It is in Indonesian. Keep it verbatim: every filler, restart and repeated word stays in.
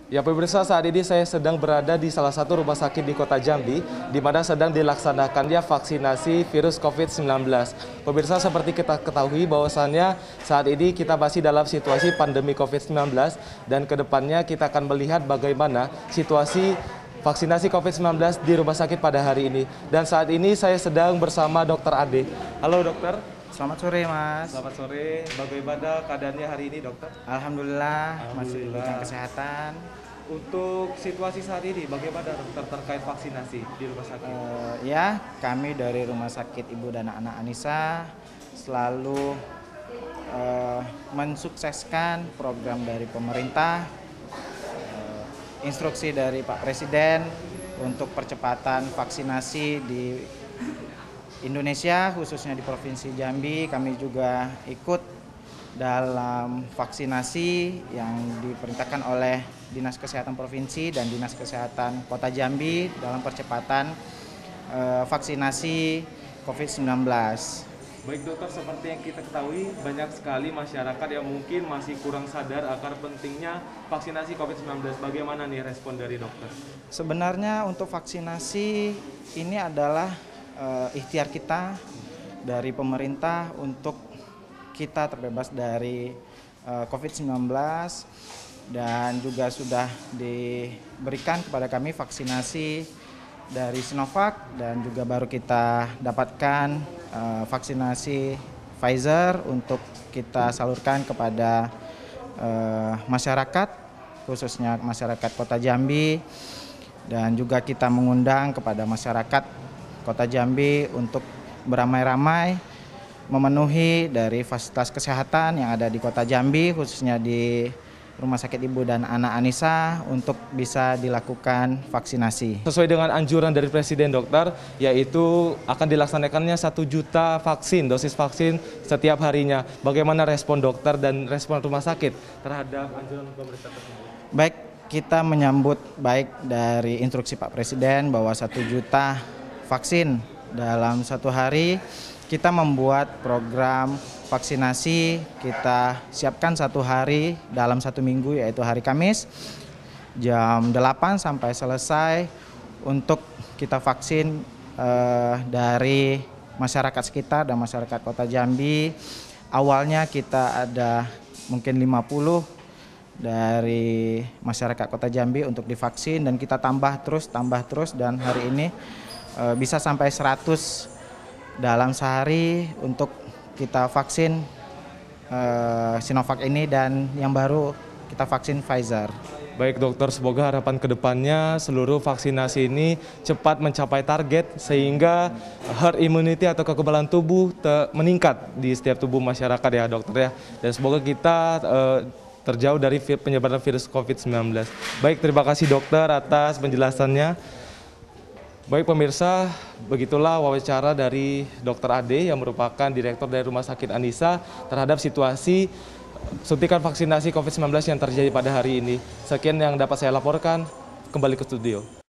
Ya pemirsa, saat ini saya sedang berada di salah satu rumah sakit di kota Jambi, di mana sedang dilaksanakannya vaksinasi virus COVID sembilan belas. Pemirsa, seperti kita ketahui bahwasannya saat ini kita masih dalam situasi pandemi COVID sembilan belas, dan kedepannya kita akan melihat bagaimana situasi vaksinasi COVID sembilan belas di rumah sakit pada hari ini. Dan saat ini saya sedang bersama Dokter Ade. Halo dokter. Selamat sore, Mas. Selamat sore. Bagaimana keadaannya hari ini, dokter? Alhamdulillah, masih Alhamdulillah. diberikan kesehatan. Untuk situasi saat ini, bagaimana dokter terkait vaksinasi di rumah sakit? Uh, ya, kami dari Rumah Sakit Ibu dan Anak Anissa selalu uh, mensukseskan program dari pemerintah, uh, instruksi dari Pak Presiden untuk percepatan vaksinasi di Indonesia, khususnya di Provinsi Jambi. Kami juga ikut dalam vaksinasi yang diperintahkan oleh Dinas Kesehatan Provinsi dan Dinas Kesehatan Kota Jambi dalam percepatan uh, vaksinasi COVID sembilan belas. Baik dokter, seperti yang kita ketahui banyak sekali masyarakat yang mungkin masih kurang sadar akan pentingnya vaksinasi COVID sembilan belas. Bagaimana nih respon dari dokter? Sebenarnya untuk vaksinasi ini adalah uh, ikhtiar kita dari pemerintah untuk kita terbebas dari uh, COVID sembilan belas, dan juga sudah diberikan kepada kami vaksinasi dari Sinovac, dan juga baru kita dapatkan uh, vaksinasi Pfizer untuk kita salurkan kepada uh, masyarakat, khususnya masyarakat Kota Jambi, dan juga kita mengundang kepada masyarakat Kota Jambi untuk beramai-ramai memenuhi dari fasilitas kesehatan yang ada di Kota Jambi, khususnya di Rumah Sakit Ibu dan Anak Anissa, untuk bisa dilakukan vaksinasi. Sesuai dengan anjuran dari Presiden dokter, yaitu akan dilaksanakannya satu juta vaksin, dosis vaksin setiap harinya. Bagaimana respon dokter dan respon rumah sakit terhadap anjuran pemerintah tersebut? Baik, kita menyambut baik dari instruksi Pak Presiden bahwa satu juta vaksin dalam satu hari. Kita membuat program vaksinasi, kita siapkan satu hari dalam satu minggu, yaitu hari Kamis jam delapan sampai selesai untuk kita vaksin eh, dari masyarakat sekitar dan masyarakat Kota Jambi. Awalnya kita ada mungkin lima puluh dari masyarakat Kota Jambi untuk divaksin, dan kita tambah terus, tambah terus, dan hari ini eh, bisa sampai seratus dalam sehari untuk kita vaksin uh, Sinovac ini, dan yang baru kita vaksin Pfizer. Baik dokter, semoga harapan kedepannya seluruh vaksinasi ini cepat mencapai target sehingga herd immunity atau kekebalan tubuh meningkat di setiap tubuh masyarakat ya dokter ya. Dan semoga kita uh, terjauh dari penyebaran virus COVID sembilan belas. Baik, terima kasih dokter atas penjelasannya. Baik pemirsa, begitulah wawancara dari dokter Ade yang merupakan direktur dari Rumah Sakit Anissa terhadap situasi suntikan vaksinasi COVID sembilan belas yang terjadi pada hari ini. Sekian yang dapat saya laporkan, kembali ke studio.